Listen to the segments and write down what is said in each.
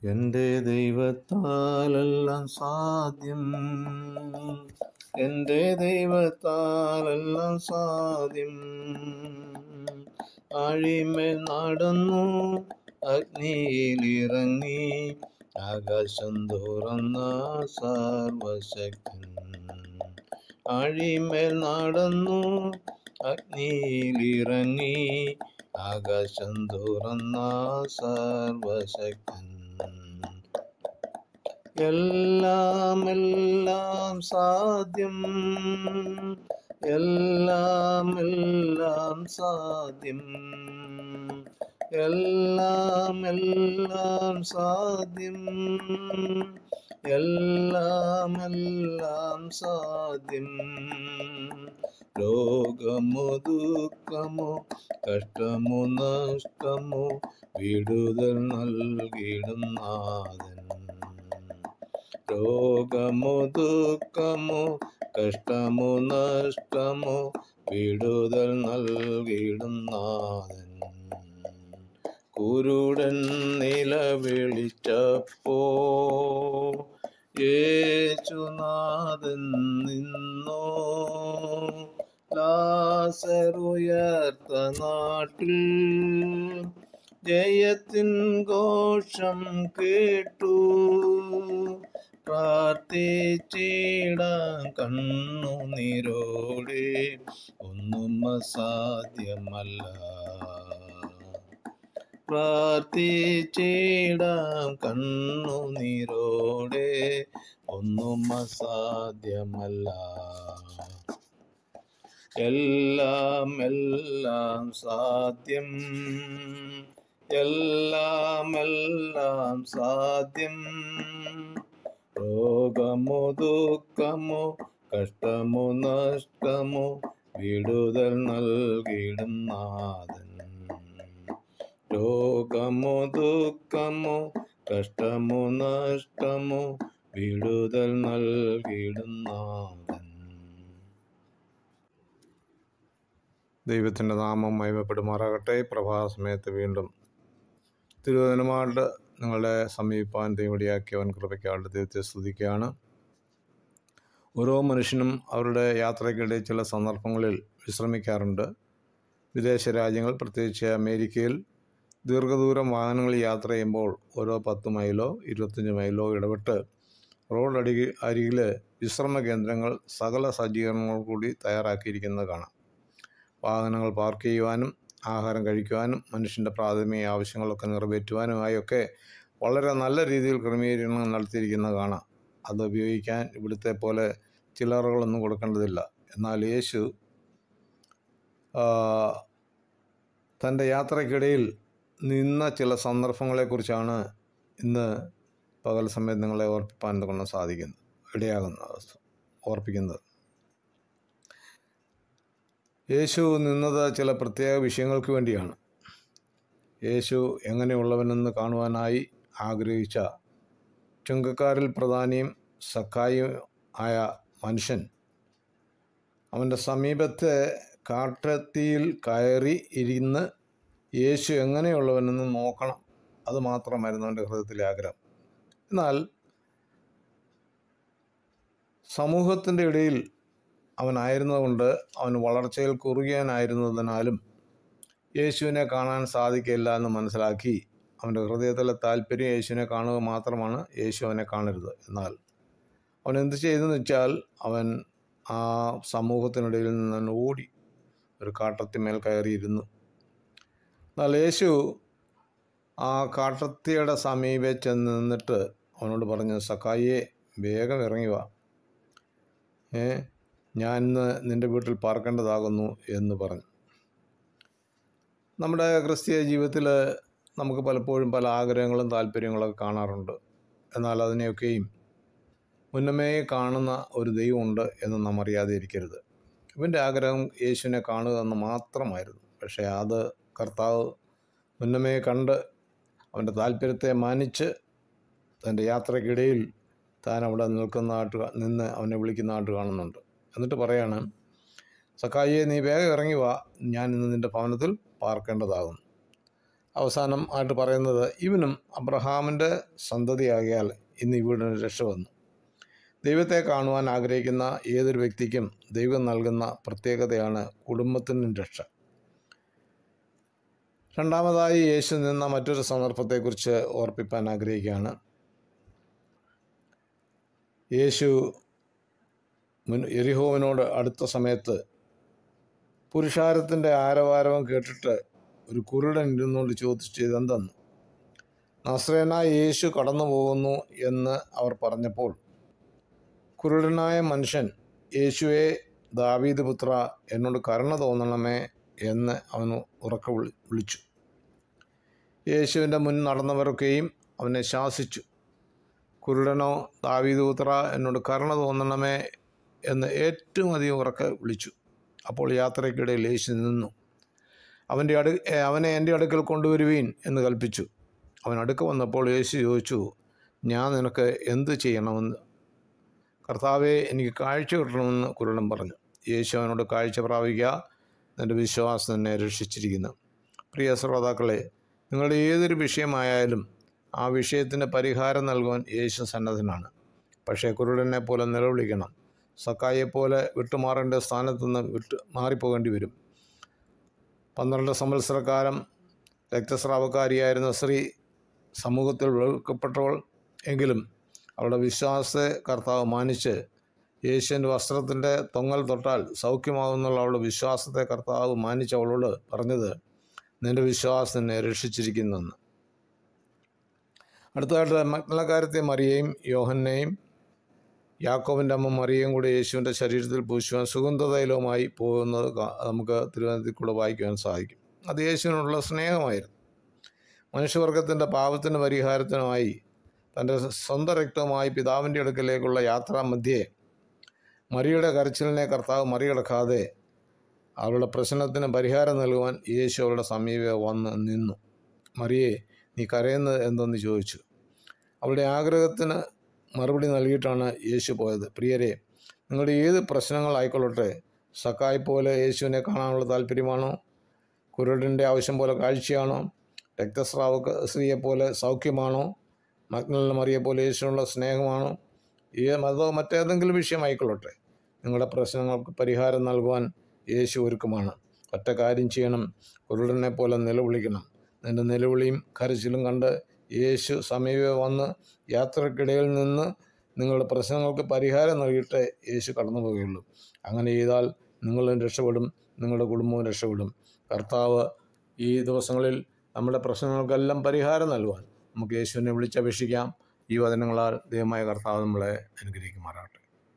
എൻ്റെ ദൈവത്താലെല്ലാം സാധ്യം, എൻ്റെ ദൈവത്താലെല്ലാം സാധ്യം. ആഴിമേൽ നടന്നു, അഗ്നിയിലിറങ്ങി, ആകാശം തുറന്ന സർവശക്തൻ. ആഴിമേൽ നടന്നു, അഗ്നിയിലിറങ്ങി, ആകാശം തുറന്ന സർവശക്തൻ. എല്ലാം സാധ്യം, എല്ലാം സാധ്യം, എല്ലാം സാധ്യം, എല്ലാം സാധ്യം. രോഗമോ ദുഃഖമോ കഷ്ടമോ നഷ്ടമോ വിടുതൽ നൽകിടും നാഥൻ. രോഗമോ ദുഃഖമോ കഷ്ടമോ നഷ്ടമോ വിടുതൽ നൽകിടും നാഥൻ. കുരുടൻ നിലവിളിച്ചപ്പോ യേശുനാഥൻ നിന്നോ. ലാസറുയർത്ത നാട്ടിൽ ജയത്തിൻ ഘോഷം കേട്ടു. പ്രാർത്ഥിച്ചിടാൻ കണ്ണുനീരോടെ ഒന്നും അസാധ്യമല്ല. പ്രാർത്ഥിച്ചിടാം കണ്ണുനീരോടെ ഒന്നും അസാധ്യമല്ല. എല്ലാം സാധ്യം, എല്ലാം സാധ്യം. രോഗമോ ദുഃഖമോ കഷ്ടമോ നഷ്ടമോ വിടുതൽ നൽകിടും നാഥൻ. രോഗമോ ദുഃഖമോ കഷ്ടമോ നഷ്ടമോ വിടുതൽ നൽകിടും നാഥൻ. ദൈവത്തിൻ്റെ നാമം മഹിമപ്പെടുമാറാകട്ടെ. പ്രഭാതസമയത്ത് വീണ്ടും തിരുവചനമായിട്ട് നിങ്ങളെ സമീപിപ്പാൻ ദൈവടിയാക്കിയവൻ കൃപയ്ക്കാളുടെ ദൈവത്തെ സ്തുതിക്കുകയാണ്. ഓരോ മനുഷ്യനും അവരുടെ യാത്രയ്ക്കിടെ ചില സന്ദർഭങ്ങളിൽ വിശ്രമിക്കാറുണ്ട്. വിദേശ രാജ്യങ്ങൾ, പ്രത്യേകിച്ച് അമേരിക്കയിൽ ദീർഘദൂരം വാഹനങ്ങളിൽ യാത്ര ചെയ്യുമ്പോൾ ഓരോ 10 മൈലോ 25 മൈലോ ഇടവിട്ട് റോഡ് അരികിൽ വിശ്രമ കേന്ദ്രങ്ങൾ സകല സജ്ജീകരണങ്ങൾ കൂടി തയ്യാറാക്കിയിരിക്കുന്നത് കാണാം. വാഹനങ്ങൾ പാർക്ക് ചെയ്യുവാനും ആഹാരം കഴിക്കുവാനും മനുഷ്യൻ്റെ പ്രാഥമിക ആവശ്യങ്ങളൊക്കെ നിറവേറ്റുവാനുമായൊക്കെ വളരെ നല്ല രീതിയിൽ ക്രമീകരണങ്ങൾ നടത്തിയിരിക്കുന്നത് കാണാം. അത് ഉപയോഗിക്കാൻ ഇവിടുത്തെ പോലെ ചില്ലറകളൊന്നും കൊടുക്കേണ്ടതില്ല. എന്നാൽ യേശു തൻ്റെ യാത്രയ്ക്കിടയിൽ നിന്ന ചില സന്ദർഭങ്ങളെക്കുറിച്ചാണ് ഇന്ന് പകൽ സമയത്ത് നിങ്ങളെ ഓർപ്പിപ്പാൻ കൊണ്ട് ഓർപ്പിക്കുന്നത്. യേശു നിന്നത് ചില പ്രത്യേക വിഷയങ്ങൾക്ക് വേണ്ടിയാണ്. യേശു എങ്ങനെയുള്ളവനെന്ന് കാണുവാനായി ആഗ്രഹിച്ച ചുങ്കക്കാരിൽ പ്രധാനിയും സക്കായിയും ആയ മനുഷ്യൻ അവൻ്റെ സമീപത്തെ കാട്ടത്തിയിൽ കയറി ഇരുന്ന് യേശു എങ്ങനെയുള്ളവനെന്ന് നോക്കണം. അത് മാത്രമായിരുന്നു അവൻ്റെ ഹൃദയത്തിലെ ആഗ്രഹം. എന്നാൽ സമൂഹത്തിൻ്റെ ഇടയിൽ അവനായിരുന്നതുകൊണ്ട്, അവൻ വളർച്ചയിൽ കുറുകിയനായിരുന്നതിനാലും യേശുവിനെ കാണാൻ സാധിക്കില്ല എന്ന് മനസ്സിലാക്കി അവൻ്റെ ഹൃദയത്തിലെ താല്പര്യം യേശുവിനെ കാണുക മാത്രമാണ്, യേശു അവനെ കാണരുത്. എന്നാൽ അവൻ എന്ത് ചെയ്തെന്ന് വെച്ചാൽ, അവൻ ആ സമൂഹത്തിനിടയിൽ നിന്ന് ഓടി ഒരു കാട്ടത്തിന്മേൽ കയറിയിരുന്നു. എന്നാൽ യേശു ആ കാട്ടത്തിയുടെ സമീപം ചെന്ന് നിന്നിട്ട് അവനോട് പറഞ്ഞു, സക്കായിയെ, വേഗം ഇറങ്ങി വാ, ഞാൻ ഇന്ന് നിൻ്റെ വീട്ടിൽ പാർക്കേണ്ടതാകുന്നു എന്ന് പറഞ്ഞു. നമ്മുടെ ക്രിസ്തീയ ജീവിതത്തിൽ നമുക്ക് പലപ്പോഴും പല ആഗ്രഹങ്ങളും താല്പര്യങ്ങളൊക്കെ കാണാറുണ്ട്. എന്നാൽ അതിനെയൊക്കെയും മുന്നമേ കാണുന്ന ഒരു ദൈവമുണ്ട് എന്ന് നാം അറിയാതെ ഇരിക്കരുത്. ഇവൻ്റെ ആഗ്രഹം യേശുവിനെ കാണുക എന്ന് മാത്രമായിരുന്നു. പക്ഷേ അത് കർത്താവ് മുന്നമേ കണ്ട് അവൻ്റെ താല്പര്യത്തെ മാനിച്ച് തൻ്റെ യാത്രയ്ക്കിടയിൽ താൻ അവിടെ നിന്ന് അവനെ വിളിക്കുന്നതായിട്ട് കാണുന്നുണ്ട്. എന്നിട്ട് പറയാണ്, സക്കായിയെ, നീ വേഗം ഇറങ്ങി വാ, ഞാൻ ഇന്ന് നിൻ്റെ ഭവനത്തിൽ പാർക്കേണ്ടതാകുന്നു. അവസാനം ആയിട്ട് പറയുന്നത്, ഇവനും അബ്രഹാമിൻ്റെ സന്തതിയാകിയാൽ ഇന്ന് ഇവിടെ രക്ഷ വന്നു. ദൈവത്തെ കാണുവാൻ ആഗ്രഹിക്കുന്ന ഏതൊരു വ്യക്തിക്കും ദൈവം നൽകുന്ന പ്രത്യേകതയാണ് കുടുംബത്തിനും രക്ഷ. രണ്ടാമതായി യേശു നിന്ന മറ്റൊരു സന്ദർഭത്തെക്കുറിച്ച് ഓർപ്പിക്കാൻ ആഗ്രഹിക്കുകയാണ്. യേശു യെരിഹോവിനോട് അടുത്ത സമയത്ത് പുരുഷാരത്തിൻ്റെ ആരവാരവം കേട്ടിട്ട് ഒരു കുരുടൻ ഇരുന്നുകൊണ്ട് ചോദിച്ചു, ഇതെന്തെന്ന്. നസ്രയനായ യേശു കടന്നു പോകുന്നു എന്ന് അവർ പറഞ്ഞപ്പോൾ കുരുടനായ മനുഷ്യൻ, യേശുവേ ദാവീദ് പുത്ര, എന്നോട് കരുണ തോന്നണമേ എന്ന് അവന് ഉറക്കെ വിളിച്ചു. യേശുവിൻ്റെ മുൻ നടന്നവരൊക്കെയും അവനെ ശാസിച്ചു. കുരുടനോ ദാവീദ് പുത്ര, എന്നോട് കരുണ തോന്നണമേ എന്ന് ഏറ്റവും അധികം ഉറക്കെ വിളിച്ചു. അപ്പോൾ യാത്രയ്ക്കിടയിൽ യേശു നിന്നു. അവനെ എൻ്റെ അടുക്കൽ കൊണ്ടുവരുവീൻ എന്ന് കൽപ്പിച്ചു. അവൻ അടുക്ക വന്നപ്പോൾ യേശു ചോദിച്ചു, ഞാൻ നിനക്ക് എന്ത് ചെയ്യണമെന്ന്? കർത്താവേ, എനിക്ക് കാഴ്ച കിട്ടണമെന്ന് കുരുടൻ പറഞ്ഞു. യേശു അവനോട്, കാഴ്ച പ്രാപിക്കുക, നിൻ്റെ വിശ്വാസം എന്നെ രക്ഷിച്ചിരിക്കുന്നു. പ്രിയ ശ്രോതാക്കളെ, നിങ്ങളുടെ ഏതൊരു വിഷയമായാലും ആ വിഷയത്തിന് പരിഹാരം നൽകുവാൻ യേശു സന്നദ്ധനാണ്. പക്ഷേ കുരുടനെ പോലെ നിലവിളിക്കണം. സക്കായിയെപ്പോലെ വിട്ടുമാറേണ്ട സ്ഥാനത്തു നിന്ന് മാറിപ്പോകേണ്ടി വരും. 12 സംവത്സരക്കാലം രക്തസ്രാവക്കാരിയായിരുന്ന സ്ത്രീ സമൂഹത്തിൽ വെറുക്കപ്പെട്ടവൾ എങ്കിലും അവളുടെ വിശ്വാസത്തെ കർത്താവ് മാനിച്ച് യേശുവിൻ്റെ വസ്ത്രത്തിൻ്റെ തൊങ്ങൽ തൊട്ടാൽ സൗഖ്യമാകുന്നുള്ള അവളുടെ വിശ്വാസത്തെ കർത്താവ് മാനിച്ച് അവളോട് പറഞ്ഞത്, നിൻ്റെ വിശ്വാസം എന്നെ രക്ഷിച്ചിരിക്കുന്നെന്ന്. അടുത്തതായിട്ട് മഗ്ദലക്കാരത്തെ മറിയയും യോഹന്നെയും യാക്കോബിൻ്റെ അമ്മ മറിയയും കൂടി യേശുവിൻ്റെ ശരീരത്തിൽ പൂശുവാൻ സുഗന്ധതൈലവുമായി പോകുന്നത് നമുക്ക് തിരുവനന്തപുരത്തിൽ കൂടെ വായിക്കുവാൻ സാധിക്കും. അത് യേശുവിനുള്ള സ്നേഹമായിരുന്നു. മനുഷ്യവർഗത്തിൻ്റെ പാപത്തിന് പരിഹാരത്തിനുമായി തൻ്റെ സ്വന്തം രക്തവുമായി പിതാവിൻ്റെ അടുക്കലേക്കുള്ള യാത്രാമധ്യേ മറിയുടെ കരച്ചിലിനെ കർത്താവ് മറികടക്കാതെ അവളുടെ പ്രശ്നത്തിന് പരിഹാരം നൽകുവാൻ യേശു അവളുടെ സമീപം വന്ന് നിന്നു. മറിയെ, നീ കരയുന്നത് എന്തെന്ന് ചോദിച്ചു. അവളുടെ ആഗ്രഹത്തിന് മറുപടി നൽകിയിട്ടാണ് യേശു പോയത്. പ്രിയരെ, നിങ്ങളുടെ ഏത് പ്രശ്നങ്ങളായിക്കൊള്ളട്ടെ, സക്കായി പോലെ യേശുവിനെ കാണാനുള്ള താല്പര്യമാണോ? കുരുടൻ്റെ ആവശ്യം പോലെ കാഴ്ചയാണോ? രക്തസ്രാവ സ്ത്രീയെപ്പോലെ സൗഖ്യമാണോ? മഗ്ദലന മറിയെപ്പോലെ യേശുവിനുള്ള സ്നേഹമാണോ? അതോ മറ്റേതെങ്കിലും വിഷയമായിക്കൊള്ളട്ടെ, നിങ്ങളുടെ പ്രശ്നങ്ങൾക്ക് പരിഹാരം നൽകുവാൻ യേശു ഒരുക്കമാണ്. ഒറ്റ കാര്യം ചെയ്യണം, കുരുടനെ പോലെ നിലവിളിക്കണം. നിൻ്റെ നിലവിളിയും കരച്ചിലും കണ്ട് യേശു സമീപം വന്ന് യാത്രക്കിടയിൽ നിന്ന് നിങ്ങളുടെ പ്രശ്നങ്ങൾക്ക് പരിഹാരം നൽകിയിട്ട് യേശു കടന്നു പോവുകയുള്ളൂ. അങ്ങനെ ചെയ്താൽ നിങ്ങളും രക്ഷപ്പെടും, നിങ്ങളുടെ കുടുംബവും രക്ഷപ്പെടും. കർത്താവ് ഈ ദിവസങ്ങളിൽ നമ്മുടെ പ്രശ്നങ്ങൾക്കെല്ലാം പരിഹാരം നൽകുവാൻ നമുക്ക് യേശുവിനെ വിളിച്ചപേക്ഷിക്കാം. ഈ വചനങ്ങളാൽ ദൈവമായ കർത്താവ് നമ്മളെ അനുഗ്രഹിക്കുമാറാകട്ടെ.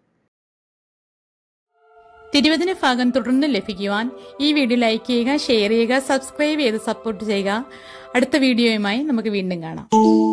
തിരുവചന ഭാഗം തുടർന്ന് ലഭിക്കുവാൻ ഈ വീഡിയോ ലൈക്ക് ചെയ്യുക, ഷെയർ ചെയ്യുക, സബ്സ്ക്രൈബ് ചെയ്ത് സപ്പോർട്ട് ചെയ്യുക. അടുത്ത വീഡിയോയുമായി നമുക്ക് വീണ്ടും കാണാം.